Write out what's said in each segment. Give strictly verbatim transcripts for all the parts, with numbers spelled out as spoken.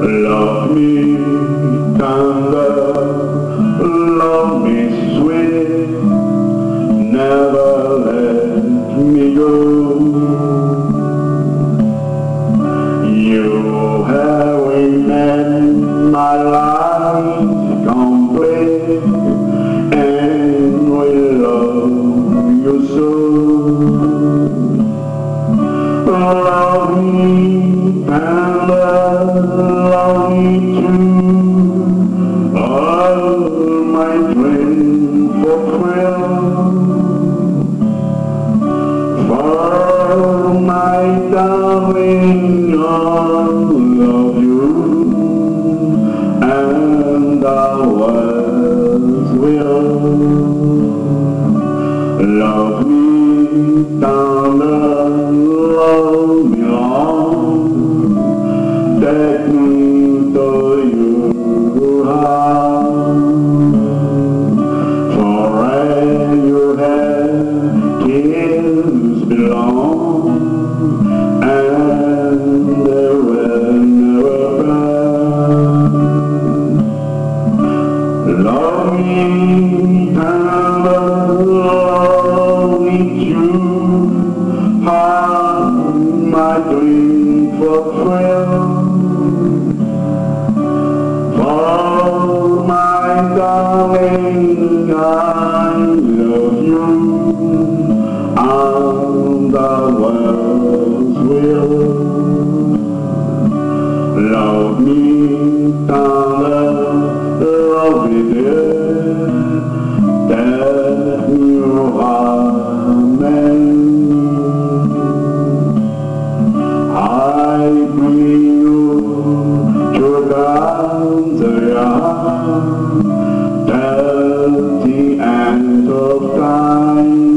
Love me tender, love me sweet, never let me go. You have made my life complete, and we love you so. Love me tender, love me true, all my dreams fulfill. For my darling, I love you, and I always will. Love me tender, love me long, take me to your heart. For where your head tears belong, and they will never burn. Love me tender, love me true, how my dreams fulfill. For my darling, I love you, and I always will. Love me tender, love me dear, that you are mine. I bring you to the till the end of time.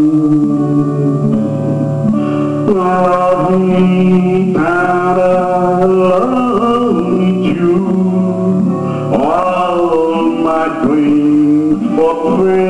Love me tender, love me true, all my dreams fulfill.